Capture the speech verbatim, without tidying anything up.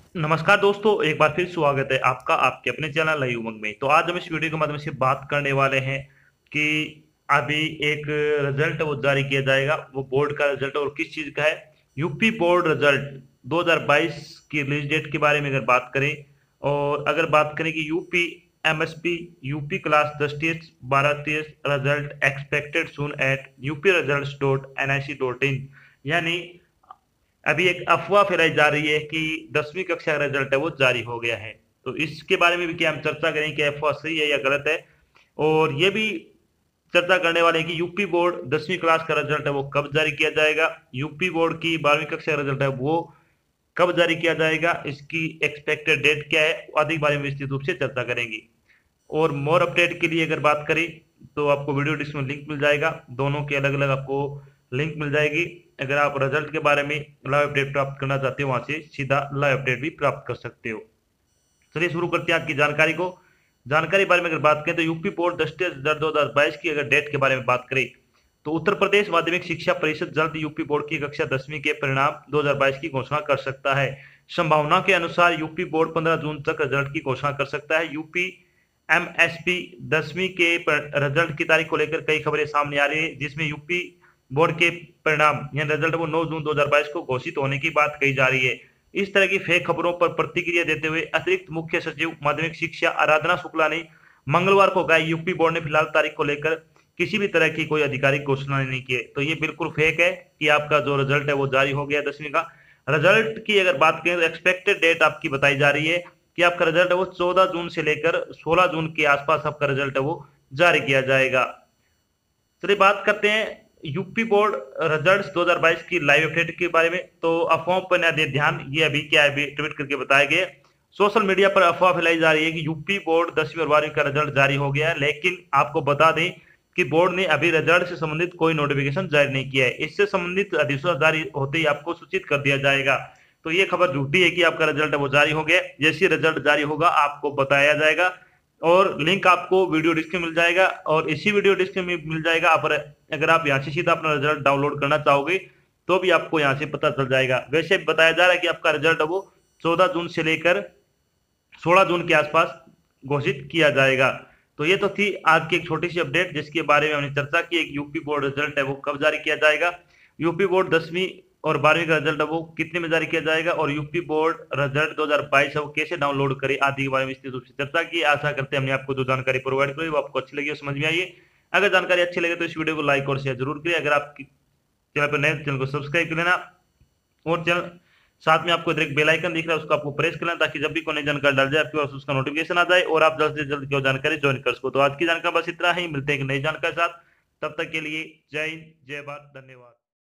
नमस्कार दोस्तों, एक बार फिर स्वागत है आपका आपके अपने चैनल लाइव उमंग में। तो आज हम इस वीडियो के माध्यम से बात करने वाले हैं कि अभी एक रिजल्ट वो जारी किया जाएगा, वो बोर्ड का रिजल्ट और किस चीज का है। यूपी बोर्ड रिजल्ट दो हज़ार बाईस की रिलीज डेट के बारे में अगर बात करें, और अगर बात करें कि यूपी एमएसपी यूपी क्लास दस टेस्ट बारह test result expected soon at UP result dot N I C dot in, यानी अभी एक अफवाह फैलाई जा रही है कि दसवीं कक्षा का रिजल्ट है वो जारी हो गया है। तो इसके बारे में भी क्या हम चर्चा करें कि अफवाह सही है या गलत है, और ये भी चर्चा करने वाले हैं कि यूपी बोर्ड दसवीं क्लास का रिजल्ट है वो कब जारी किया जाएगा, यूपी बोर्ड की बारहवीं कक्षा का रिजल्ट है वो कब जारी किया जाएगा, इसकी एक्सपेक्टेड डेट क्या है, आदि बारे में विस्तृत रूप से चर्चा करेंगे। और मोर अपडेट के लिए अगर बात करें तो आपको वीडियो डिस्क्रिप्शन में लिंक मिल जाएगा, दोनों के अलग अलग आपको लिंक मिल जाएगी। अगर आप रिजल्ट के बारे में लाइव अपडेट प्राप्त करना चाहते हो, वहां से सीधा लाइव अपडेट भी प्राप्त कर सकते हो। चलिए शुरू करते हैं आज की जानकारी को। जानकारी बारे में अगर बात करें तो यूपी बोर्ड दस दो हजार बाईस की अगर डेट के बारे में बात करें तो उत्तर प्रदेश माध्यमिक शिक्षा परिषद जल्द यूपी बोर्ड की कक्षा दसवीं के परिणाम दो हज़ार बाईस की घोषणा कर सकता है। संभावना के अनुसार यूपी बोर्ड पंद्रह जून तक रिजल्ट की घोषणा कर सकता है। यूपी एमएसपी दसवीं के रिजल्ट की तारीख को लेकर कई खबरें सामने आ रही है, जिसमें यूपी बोर्ड के परिणाम यानी रिजल्ट वो नौ जून दो हज़ार बाईस को घोषित होने की बात कही जा रही है। इस तरह की फेक खबरों पर प्रतिक्रिया देते हुए अतिरिक्त मुख्य सचिव माध्यमिक शिक्षा आराधना शुक्ला ने मंगलवार को कहा यूपी बोर्ड ने फिलहाल तारीख को लेकर किसी भी तरह की कोई आधिकारिक घोषणा नहीं की है। तो ये बिल्कुल फेक है कि आपका जो रिजल्ट है वो जारी हो गया दसवीं का। रिजल्ट की अगर बात करें तो एक्सपेक्टेड डेट आपकी बताई जा रही है कि आपका रिजल्ट है वो चौदह जून से लेकर सोलह जून के आसपास आपका रिजल्ट है वो जारी किया जाएगा। चलिए बात करते हैं यूपी बोर्ड रिजल्ट्स दो हज़ार बाईस की लाइव अपडेट के बारे में। तो अफवाहों पर न दे ध्यान, ये अभी क्या है, अभी ट्वीट करके बताया गया। सोशल मीडिया पर अफवाह फैलाई जा रही है कि यूपी बोर्ड दसवीं और बारहवीं का रिजल्ट जारी हो गया है, लेकिन आपको बता दें कि बोर्ड ने अभी रिजल्ट से संबंधित कोई नोटिफिकेशन जारी नहीं किया है। इससे संबंधित अधिसूचना जारी होते ही आपको सूचित कर दिया जाएगा। तो ये खबर झूठी है कि आपका रिजल्ट है वो जारी हो गया। जैसे रिजल्ट जारी होगा आपको बताया जाएगा, और लिंक आपको वीडियो डिस्क्रिप्शन मिल जाएगा, और इसी वीडियो डिस्क्रिप्शन में मिल जाएगा। आप अगर आप यहाँ से सीधा अपना रिजल्ट डाउनलोड करना चाहोगे तो भी आपको यहाँ से पता चल जाएगा। वैसे बताया जा रहा है कि आपका रिजल्ट वो चौदह जून से लेकर सोलह जून के आसपास घोषित किया जाएगा। तो ये तो थी आज की एक छोटी सी अपडेट जिसके बारे में हमने चर्चा की। एक यूपी बोर्ड रिजल्ट है वो कब जारी किया जाएगा, यूपी बोर्ड दसवीं और बारहवीं का रिजल्ट है वो कितने में जारी किया जाएगा, और यूपी बोर्ड रिजल्ट दो हज़ार बाईस है वो कैसे डाउनलोड करें, आदि के बारे में विस्तृत रूप से चर्चा की। आशा करते हैं हमने आपको जो जानकारी प्रोवाइड करी वो आपको अच्छी लगी और समझ में आई है। अगर जानकारी अच्छी लगे तो इस वीडियो को लाइक और शेयर जरूर करिए। अगर आप चैनल पर नए चैनल को सब्सक्राइब कर लेना, और चैनल साथ में आपको एक बेल आइकन दिख रहा है उसको आपको प्रेस कर लेना, ताकि जब भी कोई नई जानकारी डाल जाए आपके पास उसका नोटिफिकेशन आ जाए और आप जल्द से जल्द की जानकारी ज्वाइन कर सको। तो आज की जानकारी बस इतना ही, मिलते हैं एक नई जानकारी के साथ। तब तक के लिए जय हिंद, जय भारत, धन्यवाद।